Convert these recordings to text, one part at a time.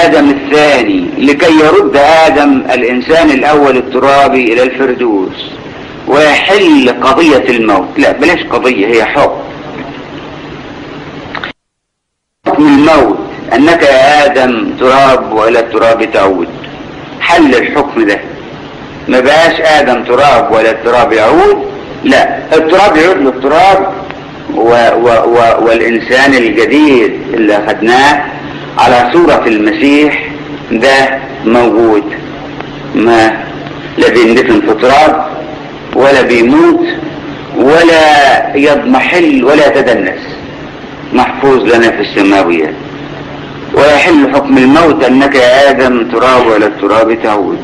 آدم الثاني لكي يرد آدم الإنسان الأول الترابي إلى الفردوس ويحل قضية الموت. لا بلاش قضية، هي حكم الموت، أنك يا آدم تراب وإلى التراب تعود. حل الحكم ده، ما بقاش آدم تراب ولا التراب يعود، لا التراب يعود للتراب والإنسان الجديد اللي أخذناه على صورة المسيح ده موجود، ما لا بيندفن في تراب ولا بيموت ولا يضمحل ولا يتدنس، محفوظ لنا في السماويات. ويحل حكم الموت أنك يا آدم تراب وإلى التراب تعود.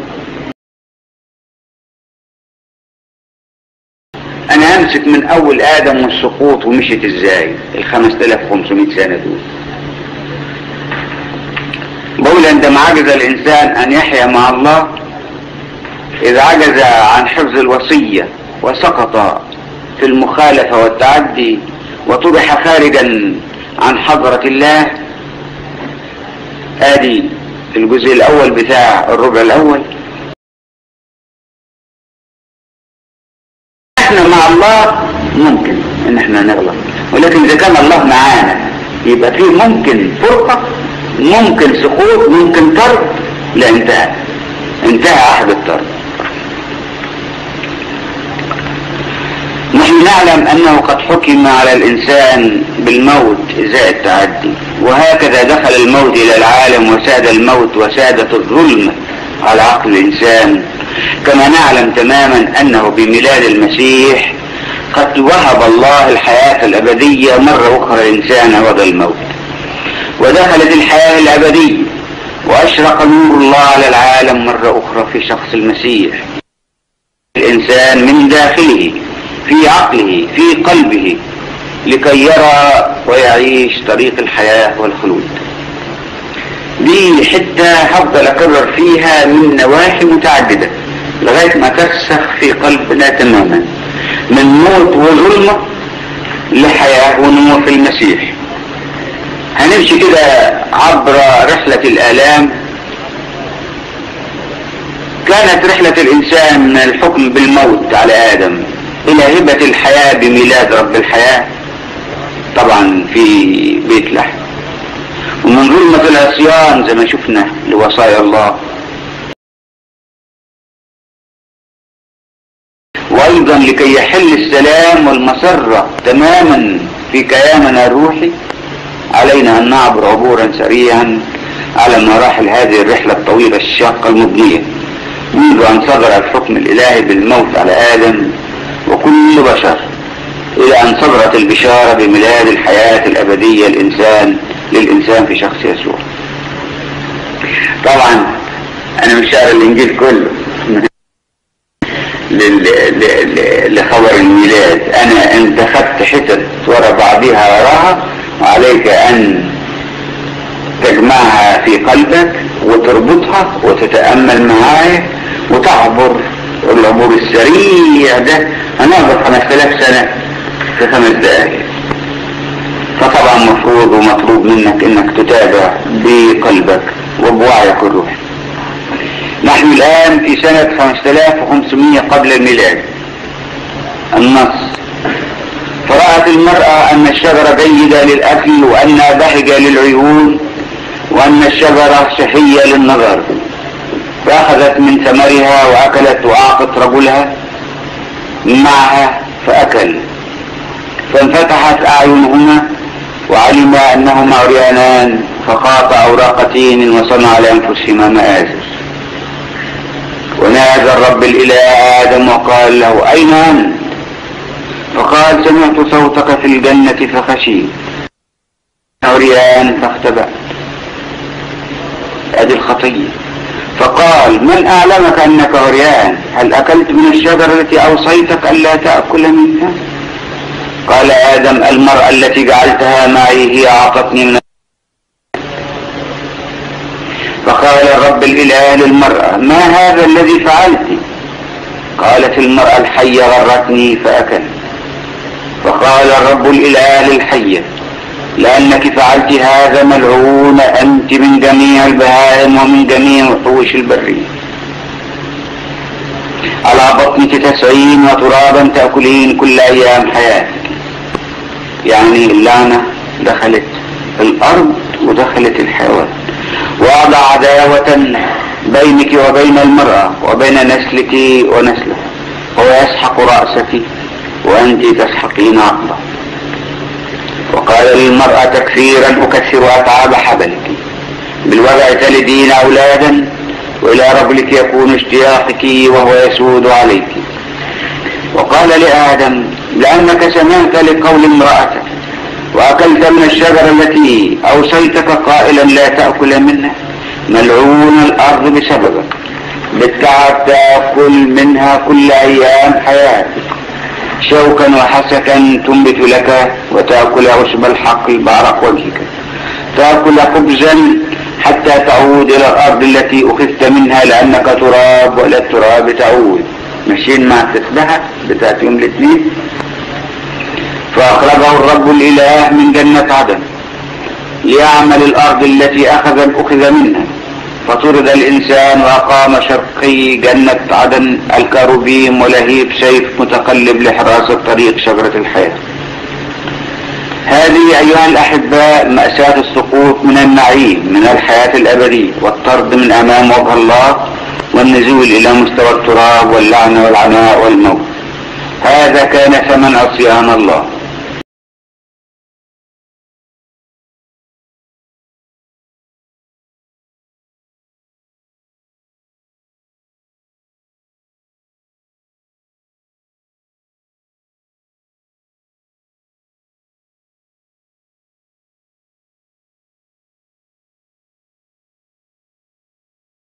أنا أمسك من أول آدم والسقوط ومشيت إزاي 5500 سنة دول. بقول عندما عجز الإنسان أن يحيا مع الله، إذا عجز عن حفظ الوصية وسقط في المخالفة والتعدي وطرح خارجا عن حضرة الله، آدي الجزء الأول بتاع الربع الأول. احنا مع الله ممكن ان احنا نغلط، ولكن اذا كان الله معانا يبقى فيه ممكن فرقة، ممكن سقوط، ممكن طرد. لا انتهى عهد الطرد. نحن نعلم انه قد حكم على الانسان بالموت ازاء التعدي، وهكذا دخل الموت الى العالم وساد الموت وسادت الظلمة على عقل الانسان. كما نعلم تماما انه بميلاد المسيح قد وهب الله الحياة الابدية مرة اخرى للانسان عوض الموت، ودخلت الحياة الابدية واشرق نور الله على العالم مرة اخرى في شخص المسيح. الانسان من داخله في عقله في قلبه لكي يرى ويعيش طريق الحياة والخلود. دي حتة هفضل اكرر فيها من نواحي متعددة لغاية ما ترسخ في قلبنا تماما، من موت وظلمة لحياة ونمو في المسيح. هنمشي كده عبر رحلة الآلام. كانت رحلة الإنسان من الحكم بالموت على آدم إلى هبة الحياة بميلاد رب الحياة، طبعا في بيت لحم، ومن ظلمة العصيان زي ما شفنا لوصايا الله، وأيضا لكي يحل السلام والمسرة تماما في كياننا الروحي علينا أن نعبر عبورا سريعا على مراحل هذه الرحلة الطويلة الشاقة المضنية، منذ أن صدر الحكم الإلهي بالموت على آدم وكل بشر إلى أن صدرت البشارة بميلاد الحياة الأبدية للإنسان في شخص يسوع. طبعا أنا مش قارئ الإنجيل كله لخبر الميلاد، أنا انتخبت حتت ورا بعضها وراها، وعليك أن تجمعها في قلبك وتربطها وتتأمل معايا وتعبر العبور السريع ده. هنعبر 5000 سنة في 5 دقائق. فطبعا مفروض ومطلوب منك انك تتابع بقلبك وبوعيك الروحي. نحن الآن في سنة 5500 قبل الميلاد. النص: فرأت المرأة أن الشجرة جيدة للأكل وأنها بهجة للعيون وأن الشجرة شهية للنظر، فأخذت من ثمرها وأكلت وأعطت رجلها معها فأكل، فانفتحت أعينهما وعلما أنهما عريانان فقاطع أوراق تين وصنع لأنفسهما مآزر. ونادى الرب الإله آدم وقال له: أين أنت؟ فقال: سمعت صوتك في الجنة فخشيت، عريان فاختبأت. هذه الخطية. فقال: من أعلمك أنك عريان؟ هل أكلت من الشجرة التي أوصيتك ألا تأكل منها؟ قال آدم: المرأة التي جعلتها معي هي أعطتني من. فقال الرب الإله للمرأة: ما هذا الذي فعلت؟ قالت المرأة: الحية غرتني فأكلت. فقال الرب الإله للحية: لأنك فعلت هذا ملعونة أنت من جميع البهائم ومن جميع وحوش البرية. على بطنك تسعين وترابا تأكلين كل أيام حياتك. يعني اللعنة دخلت الأرض ودخلت الحيوان. وضع عداوة بينك وبين المرأة وبين نسلك ونسله، هو يسحق رأسك وأنت تسحقين عقله. وقال للمرأة تكثيرا أكثر أتعاب حبلك، بالوضع تلدين أولادا وإلى رجلك يكون اشتياقك وهو يسود عليك. وقال لآدم لأنك سمعت لقول امرأتك وأكلت من الشجرة التي أوصيتك قائلا لا تأكل منها، ملعون الأرض بسببك، بالتعب تأكل منها كل أيام حياتك، شوكا وحسكا تنبت لك وتأكل عشب الحقل بعرق وجهك، تأكل خبزا حتى تعود إلى الأرض التي أخذت منها لأنك تراب وإلى التراب تعود. ماشيين مع التسبحة بتاعت يوم الاثنين. فأخرجه الرب الإله من جنة عدن ليعمل الأرض التي أخذ منها، فطرد الإنسان وأقام شرقي جنة عدن الكروبيم ولهيب سيف متقلب لحراسة طريق شجرة الحياة. هذه أيها الأحباء مأساة السقوط من النعيم من الحياة الأبدية والطرد من أمام وجه الله والنزول إلى مستوى التراب واللعنة والعناء والموت. هذا كان ثمن عصيان الله.